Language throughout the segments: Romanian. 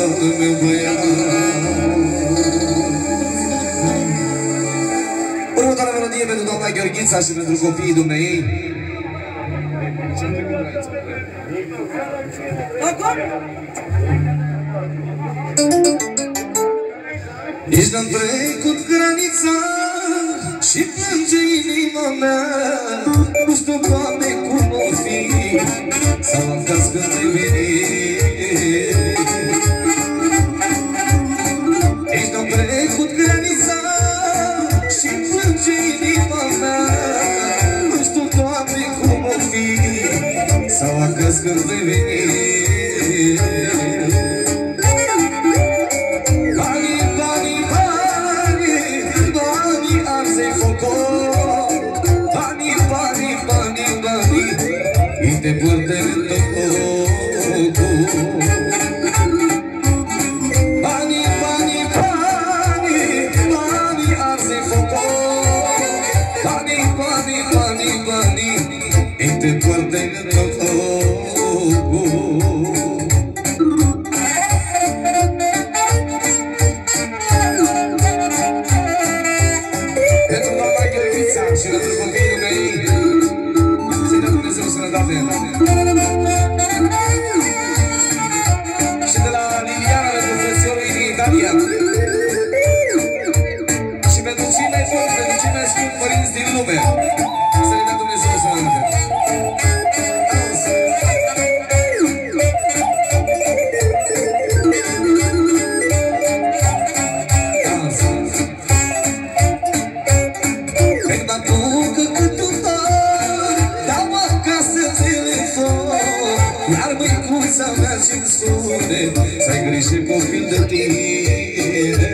scaunul meu băiat. Următoarea melodie pentru doamna Gheorghița și pentru copiii dumneiei. Nici n-am trecut granița și plânge inima mea. Nu știu, Doamne, cum o fi sau acasă când te veni. Nici n-am trecut granița și plânge inima mea. Nu știu, Doamne, cum o fi sau acasă când te veni. Te purte în tocul. Banii, banii, banii, banii arse focul. Banii, banii, banii, banii, te purte în tocul. Pentru doamna Gheorghița și pentru copiii mei, să-i dă Dumnezeu sănătate. Și de la Liliana, pentru frățiorul din Italia. Și pentru cei mai buni, pentru cei mai scumpi părinți din lume. Să-i dă Dumnezeu sănătate. Iar măicuța mea și-mi spune să-i grijă copil de tine.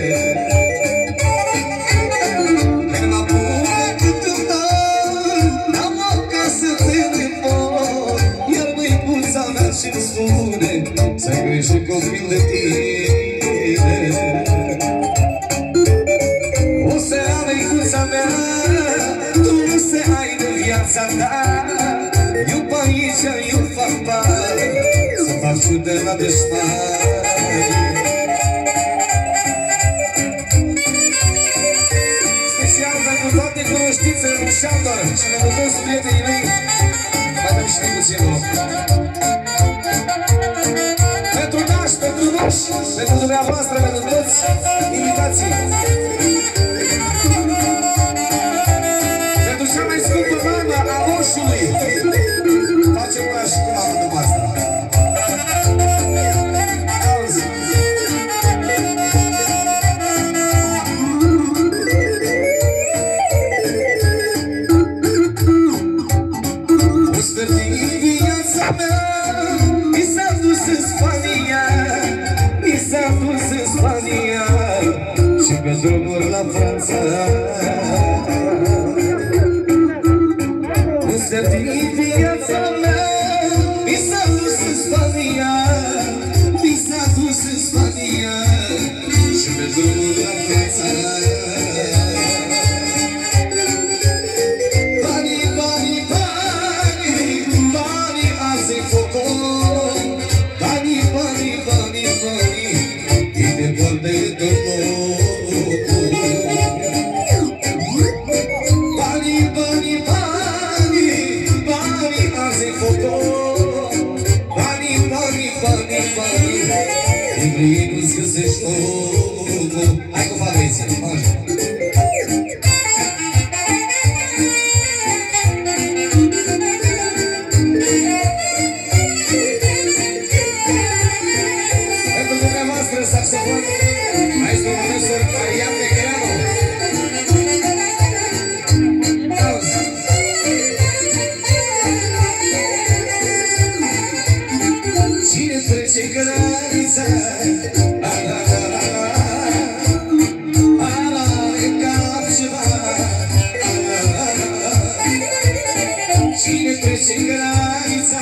Când mă apucă câteodată, n-am acasă telefon. Iar măicuța mea și-mi spune să-i grijă copil de tine. O să ai măicuța mea, tu nu se ai de viața ta. Eu pe aici, eu fac bani, să fac și de la deștari. Special pentru toate cunoștințele lui Șandor și pentru toți prietenii mei. Mai dăm și puțin loc. Pentru naș, pentru naș, pentru dumneavoastră, pentru toți invitații. Pentru cea mai scumpă mamă a moșului. Facem una și cu mamă dumneavoastră. Auzi! O sfert din viața mea mi s-a dus în Spania, mi s-a dus în Spania și pe drumuri la Franța. O sfert din viața mea mi s-a dus în Spania, mi s-a dus în Spania și pe drumuri la Franța. Banii, banii, banii, banii azi e focul. Banii, banii, banii, banii, îi te vor de tocul. Banii, banii, banii, banii azi e focul. Banii, banii, banii, banii, ei nu-ți găsești locul. Hai cu Fabreția, așa. Saxofon, maestro profesor Marian Negreanu. Cine trece granița, e cap ceva. Cine trece granița,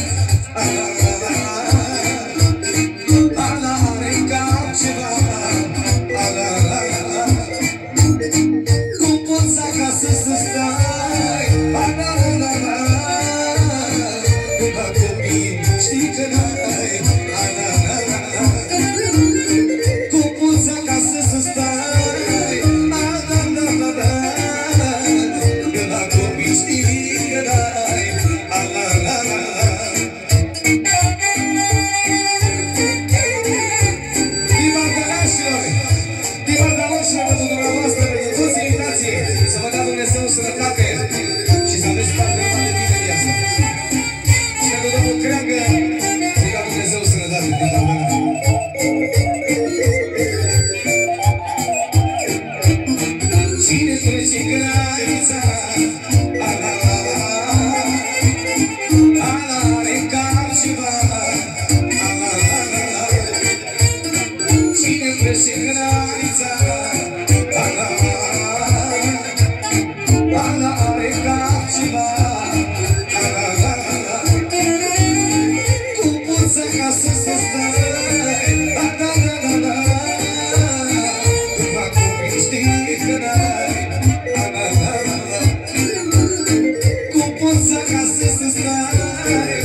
cum poți acasă să stai? Cu copii știi că n-ai. și granița Ana are capciva Cu puță ca să se stai După cum știi că n-ai Cu puță ca să se stai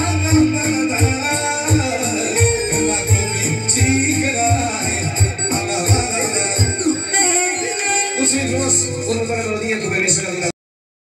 După cum știi că n-ai Mulțumim frumos! Următoarea melodie cu permisiunea